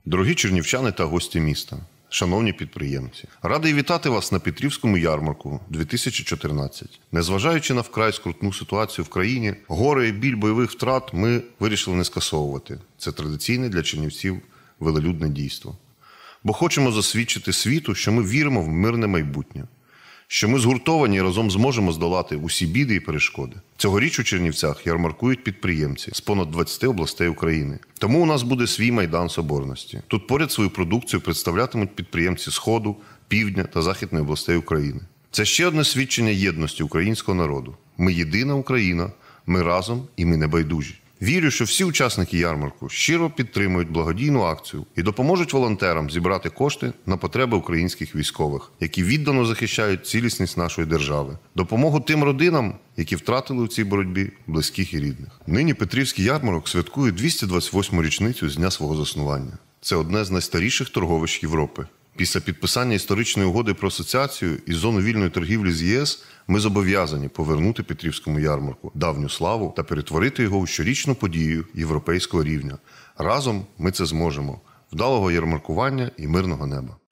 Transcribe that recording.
Дорогі чернівчани та гості міста, шановні підприємці, радий вітати вас на Петрівському ярмарку 2014. Незважаючи на вкрай скрутну ситуацію в країні, горе і біль бойових втрат ми вирішили не скасовувати. Це традиційне для чернівців велелюдне дійство. Бо хочемо засвідчити світу, що ми віримо в мирне майбутнє, що ми згуртовані і разом зможемо здолати усі біди і перешкоди. Цьогоріч у Чернівцях ярмаркують підприємці з понад 20 областей України. Тому у нас буде свій Майдан Соборності. Тут поряд свою продукцію представлятимуть підприємці Сходу, Півдня та Західної областей України. Це ще одне свідчення єдності українського народу. Ми єдина Україна, ми разом і ми не байдужі. Вірю, що всі учасники ярмарку щиро підтримують благодійну акцію і допоможуть волонтерам зібрати кошти на потреби українських військових, які віддано захищають цілісність нашої держави. Допомогу тим родинам, які втратили у цій боротьбі близьких і рідних. Нині Петрівський ярмарок святкує 228-му річницю з дня свого заснування. Це одне з найстаріших торговищ Європи. Після підписання історичної угоди про асоціацію і зону вільної торгівлі з ЄС ми зобов'язані повернути Петрівському ярмарку давню славу та перетворити його у щорічну подію європейського рівня. Разом ми це зможемо. Вдалого ярмаркування і мирного неба!